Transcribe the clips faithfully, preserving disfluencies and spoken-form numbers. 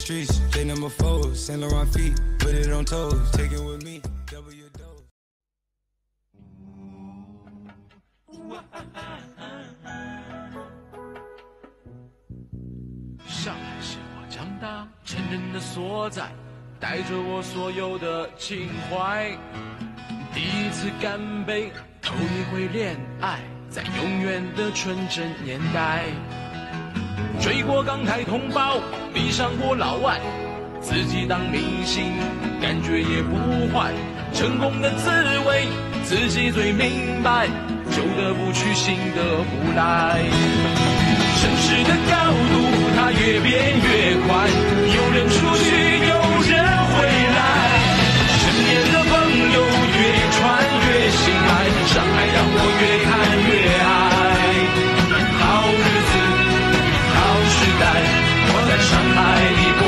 Streets, J number four, Saint Laurent feet, put it on toes, take it with me, double your dose. 上海是我长大成人的所在，带着我所有的情怀。第一次干杯，头一回恋爱，在永远的纯真年代。追过港台同胞，迷上过老外，自己当明星，感觉也不坏。成功的滋味，自己最明白，旧的不去，新的不来。城市的高度，它越变越快，有人出去，有人回来。身边的朋友越传越心爱，上海让我越看越爱。好日子，好时代，我在上海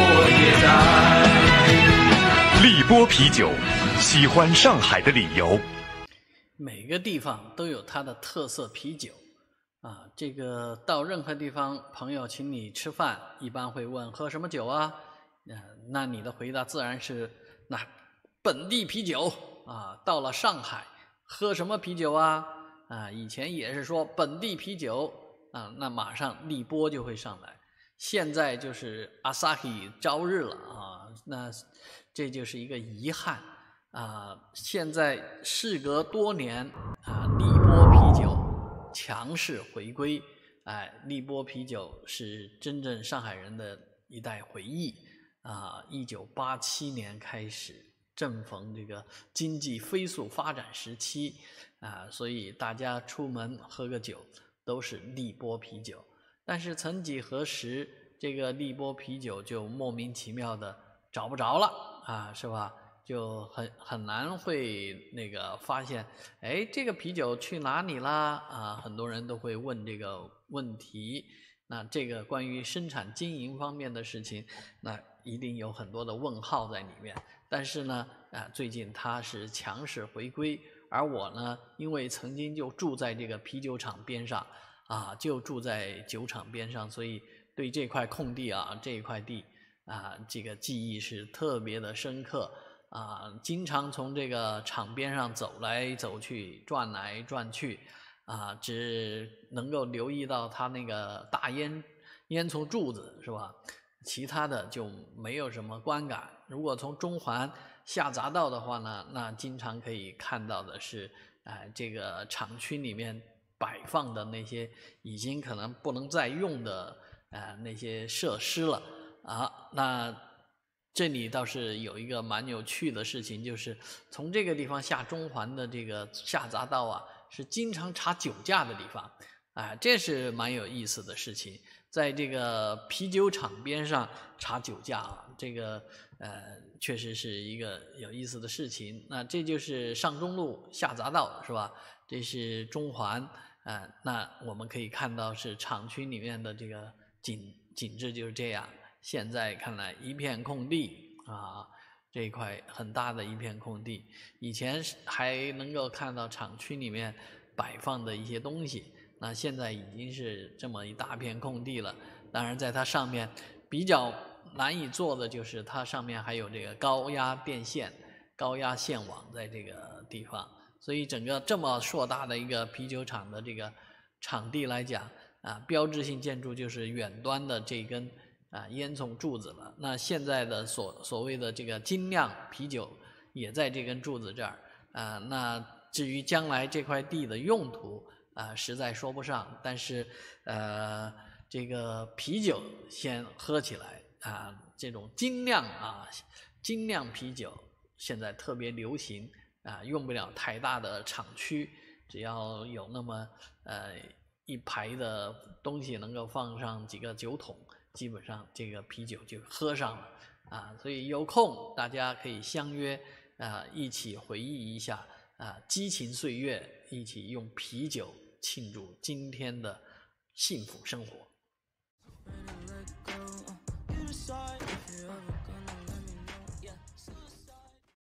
立波也在。 立波啤酒，喜欢上海的理由。 每个地方都有它的特色啤酒。啊，这个到任何地方，朋友请你吃饭，一般会问喝什么酒啊？呃、那你的回答自然是那本地啤酒啊。到了上海，喝什么啤酒啊？啊，以前也是说本地啤酒啊，那马上立波就会上来。现在就是 Asahi 朝日了啊，那这就是一个遗憾啊。现在事隔多年啊，立波啤酒强势回归，哎，立波啤酒是真正上海人的一代回忆啊！一九八七年开始，正逢这个经济飞速发展时期啊，所以大家出门喝个酒都是立波啤酒。但是曾几何时，这个立波啤酒就莫名其妙的找不着了啊，是吧？就很很难会那个发现，哎，这个啤酒去哪里啦？啊，很多人都会问这个问题。那这个关于生产经营方面的事情，那一定有很多的问号在里面。但是呢，啊，最近它是强势回归，而我呢，因为曾经就住在这个啤酒厂边上，啊，就住在酒厂边上，所以对这块空地啊，这一块地啊，这个记忆是特别的深刻。啊，经常从这个厂边上走来走去，转来转去，啊，只能够留意到它那个大烟烟囱柱子，是吧？其他的就没有什么观感。如果从中环下匝道的话呢，那经常可以看到的是，哎、呃，这个厂区里面摆放的那些已经可能不能再用的呃那些设施了啊，那。这里倒是有一个蛮有趣的事情，就是从这个地方下中环的这个下匝道啊，是经常查酒驾的地方，啊、呃，这是蛮有意思的事情。在这个啤酒厂边上查酒驾啊，这个呃确实是一个有意思的事情。那这就是上中路下匝道是吧？这是中环啊、呃，那我们可以看到是厂区里面的这个景景致就是这样。现在看来一片空地啊，这一块很大的一片空地。以前还能够看到厂区里面摆放的一些东西，那现在已经是这么一大片空地了。当然，在它上面比较难以做的就是它上面还有这个高压电线、高压线网在这个地方，所以整个这么硕大的一个啤酒厂的这个场地来讲啊，标志性建筑就是远端的这根。啊，烟囱柱子了。那现在的所所谓的这个精酿啤酒也在这根柱子这儿啊。那至于将来这块地的用途啊，实在说不上。但是呃，这个啤酒先喝起来啊，这种精酿啊，精酿啤酒现在特别流行啊，用不了太大的厂区，只要有那么呃一排的东西能够放上几个酒桶。基本上这个啤酒就喝上了啊，所以有空大家可以相约啊，一起回忆一下啊激情岁月，一起用啤酒庆祝今天的幸福生活。